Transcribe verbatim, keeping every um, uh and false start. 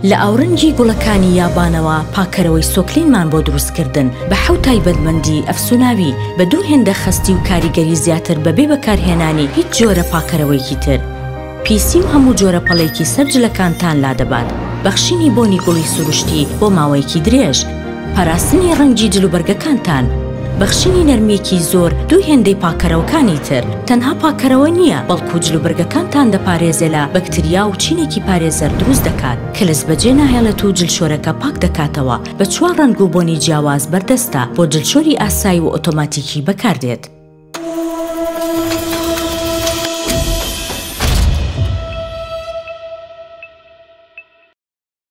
لە ئاورنگی گوڵەکانی یابانەوە پاکەرەوەی سۆکلینمان بۆ دروستکردن بە حەوت تایبەتمەندی ئەفسوناوی بە دوو هێندە خەستی و کاریگەری زیاتر بەبێ بەکارهێنانی هیچ جۆرە پاکەرەوەیکی تر. پی سی و هەموو جۆرە پەڵێکی سەرجلەکانتان لادەبات. بەخشینی بۆنی گوڵی سروشتی بۆ ماوەیەکی درێژ. پاراستنی ڕەنگی جلوبەرگەکانتان. بەخشینی نەرمێکی زۆر دوو هێندەی پاکەرەوەکانی تر. تەنها پاکەرەوە نییە، بەڵکو جلوبەرگەکانتان دەپارێزێ لە بەکتریا و چینێکی پارێزەر دروست دەکات کە لەس بەجێ ناهێڵێت و جلشۆرەکە پاک دەکاتەوە. بە چوار ڕەنگ و بۆنی جیاواز بەردەستە بۆ جلشۆری ئاسایی و ئۆتۆماتیکی بەکاردێت.